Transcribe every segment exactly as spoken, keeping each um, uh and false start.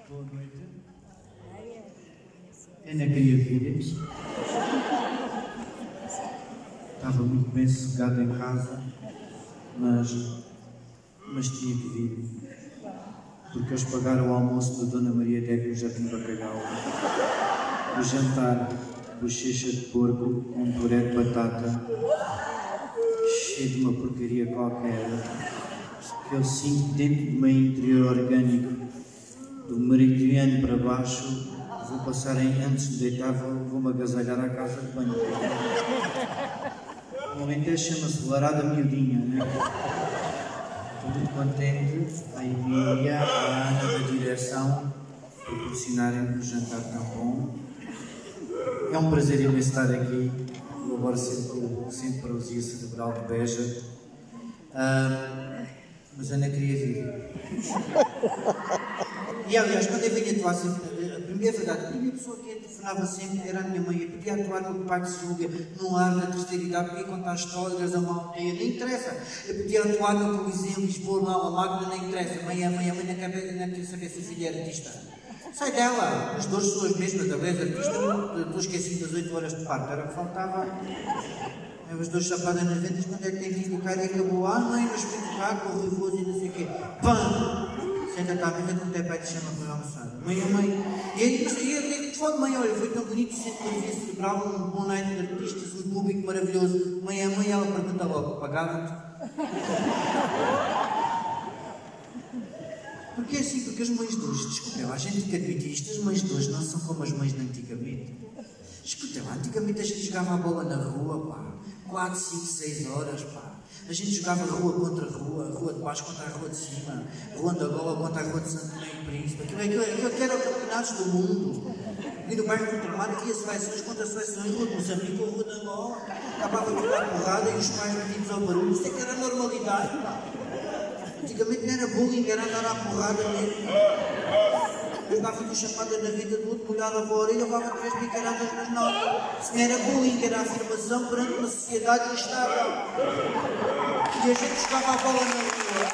Boa noite. Ainda queria vir. Estava muito bem sossegado em casa, mas, mas tinha que vir. Porque eles pagaram o almoço da Dona Maria Débio no Jardim Bacalhau. O jantar, bochecha de porco com um puré de batata, cheio de uma porcaria qualquer, que eu sinto dentro do meu interior orgânico, do meridiano para baixo. Vou passar em, antes de deitar, vou-me agasalhar à casa de banho. O Alentejo chama-se Larada Miudinha, né? Estou muito contente, a Emília, a Ana da direção, proporcionarem-me um jantar tão bom. É um prazer imenso estar aqui, colaboro sempre com o Centro de Paralisia Cerebral de Beja. Ah, mas Ana queria vir. E aliás, quando eu vinha atuar sempre, é verdade, a primeira pessoa que telefonava sempre era a minha mãe. Eu podia atuar no pai que se julga, no ar, na terceira idade, podia contar histórias, a uma aldeia, nem interessa. Eu podia atuar no Coliseu, em Lisboa, na Aula Magna, nem interessa. Mãe, a mãe, a mãe não quer saber se a filha é artista. Sai dela, as duas são as mesmas, talvez artista, estou esquecido das oito horas de parto, era o que faltava. As duas chapadas nas ventas, quando é que tem que indicar e acabou. Ah, mãe, mas fui tocar com o Rivoso e não sei o quê. Pam! Senta-te à mesa quando é pai te chama para almoçar. Mãe, a mãe. E aí, mas e eu te falo, mãe, olha, foi tão bonito, Centro de Paralisia Cerebral, um bom night de artistas, um público maravilhoso. Mãe, a mãe, ela pergunta logo, pagava-te? Porque é assim, porque as mães de hoje, desculpem, há gente que admite isto, as mães de hoje não são como as mães de antigamente. Escutem lá, antigamente a gente jogava a bola na rua, pá, quatro, cinco, seis horas, pá. A gente jogava rua contra rua, rua de baixo contra a rua de cima, rua da Gola contra a rua de Santo Tomé e Príncipe. Aquilo, aquilo, aquilo que eram campeonatos do mundo. E no bairro contra o mar havia seleções contra seleções, rua de Moçambique ou rua da Gola. Acabava de dar porrada e os pais metidos ao barulho. Isso é que era a normalidade, pá. Antigamente não era bullying, era andar à porrada mesmo. Eu dava uma chapada na vida do outro, olhava para a orelha e levava três bicaradas nas notas. Se não era bullying, era afirmação perante uma sociedade instável. E a gente jogava a bola na rua.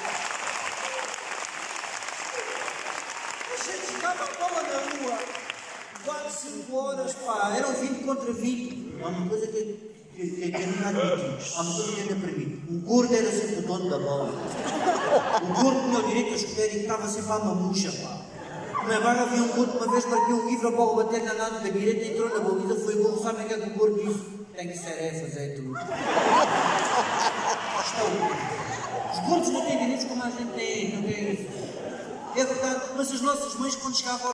A gente jogava a bola na rua. quatro, cinco horas, pá. Eram vinte contra vinte. Há uma coisa que, que, que, que ainda admitimos. Há uma coisa que ainda permite. O gordo era sempre o dono da bola. O gordo tinha o direito a escolher e estava sempre à mamucha, pá. Na barra havia um gordo, uma vez partiu um livro, a bola bater na nada da direita, entrou na baliza, foi gol. Sabem o que é que o gordo disse? Tenho tarefas, é tudo. Os gordos não têm direitos como a gente tem, não tem isso. É verdade, mas as nossas mães, quando chegavam